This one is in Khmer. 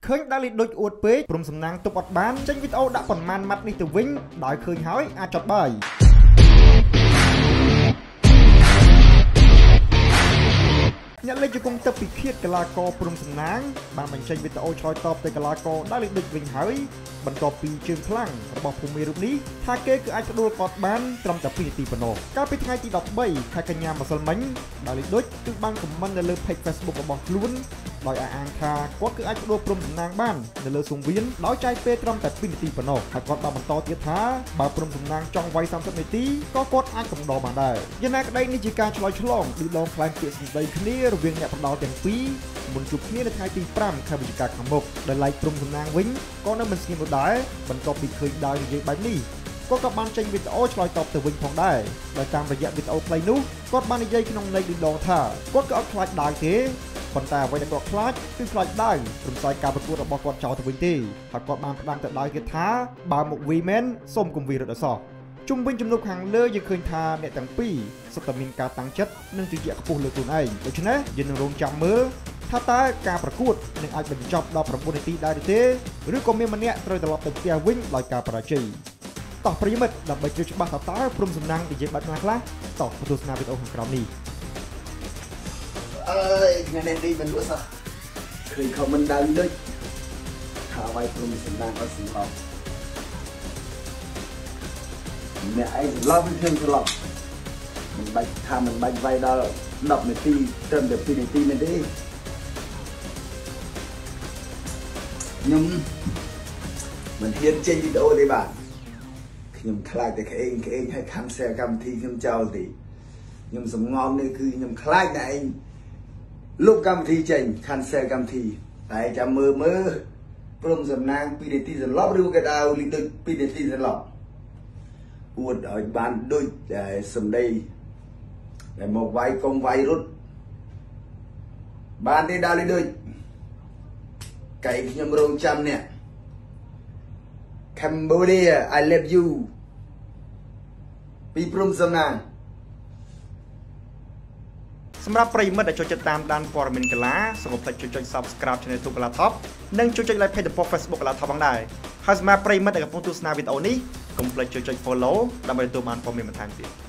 ឃើញដាលីដូចអួតពេកព្រមសំណាងទប់អត់បានចេញវីដេអូដាក់ប៉ុន្មានម៉ាត់នេះទៅវិញដោយឃើញហើយអាចចត់បាយអ្នកលេងជង្គង់ទឹកពីឃាតកីឡាករព្រំសំណាងបានបញ្ចេញវីដេអូឆ្លើយតបទៅកីឡាករដាលីដូចវិញហើយបន្ទាប់ពីជើងខ្លាំងរបស់ភូមិរូបនេះថាគេគឺអាចផ្ដួលគាត់បានត្រឹមតែ2នាទីប៉ុណ្ណោះកាលពីថ្ងៃទី13ខែកញ្ញាម្សិលមិញដាលីដូចគឺបានខមមិននៅលើ page Facebook របស់ខ្លួនដោយអះអាងថាគាត់គឺអាចផ្ដួលព្រំសំណាងបាននៅលើសង្វៀនដោយចាយពេលត្រឹមតែ2នាទីប៉ុណ្ណោះហើយគាត់បានបន្តទៀតថាបើព្រំសំណាងចង់វាយ30នាទីក៏គាត់អាចកំដរបានដែរយ៉ាងណាក្តីនេះជាការឆ្លើយឆ្លងឬដងខ្លែងពាក្យសម្ដីគ្នារវាងអ្នកផ្ដោតទាំងពីរមុនជួបគ្នានៅថ្ងៃទី5ខែវិច្ឆិកាខាងមុខដែលឡែកព្រំសំណាងវិញក៏នៅមិនស្ងៀមដែរបន្ទាប់ពីឃើញដើរនិយាយបែបនេះគាត់ក៏បានចេញវីដេអូឆ្លើយតបទៅវិញផងដែរដោយតាមរយៈវីដេអូខ្លីនោះគាត់បាននិយាយក្នុងន័យដូចដងថាគាត់ក៏អត់ខ្លាចដើរទេប៉ុន្តែអ្វីដែលគាត់ខ្លាចគឺខ្លាចដើររំសាយការប្រកួតរបស់គាត់ចោលទៅវិញទេហើយគាត់បានផ្ដាំទៅដើរទៀតថាបើមកវីមែនសូមកុំវីរត់អសោះជុំវិញជំនួបខាងលើយើងឃើញថាអ្នកទាំងពីរសុទ្ធតែមានការតាំងចិត្តនិងជាយៈខ្ពស់លើខ្លួនឯងដូច្នេះយើងនឹងរងចាំមើលថាតើការប្រកួតនឹងអាចបញ្ចប់ដល់9នាទីដែរទេឬក៏មានម្នាក់ត្រូវត្រឡប់ទៅផ្ទះវិញដោយការបរាជ័យតោះប្រិយមិត្តដើម្បីជឿច្បាស់ថាតើព្រំសំណាងនិយាយបែបណាខ្លះតោះទស្សនាវីដេអូខាងក្រោមនេះអើយថ្ងៃនេះមិនលក់សោះឃើញខមមិនដើរដូចថាវាយព្រំសំណាងអត់សម្លប់អ្នកឯងសម្លប់ខ្ញុំសម្លប់មិនបាច់ថាមិនបាច់វាយដល់10នាទីត្រឹមតែ2នាទីមែនទេខ្ញុំមិនហ៊ានចេញវីដេអូទេបាទខ្ញុំខ្លាចតែក្អេងឲ្យcancelកម្មវិធីខ្ញុំចោលទេខ្ញុំសំងំនេះគឺខ្ញុំខ្លាចតែឯងលុបកម្មវិធីចេញ cancel កម្មវិធីតែចាំមើលព្រមសំណាង2នាទីសន្លប់ឬក៏ដើរលីដូច2នាទីសន្លប់អួតឲ្យបានដូចតែសម្ដីដែលមកវាយកុំវាយរត់បានទេដើរលីដូចកែខ្ញុំរងចាំនេះ Cambodia I love you ពីព្រំសំណាងសម្រាប់ប្រិយមិត្តដែលចូលចិត្តតាមដានព័ត៌មានកីឡាសូមកុំភ្លេចចុច Subscribe Channel ទូកីឡា Top និងចុច Like Page របស់ Facebook កីឡា Top ផងដែរហើយសម្រាប់ប្រិយមិត្តដែលកំពុងទស្សនាវីដេអូនេះកុំភ្លេចចុច Follow ដើម្បីទទួលបានព័ត៌មានបន្ថែមទៀត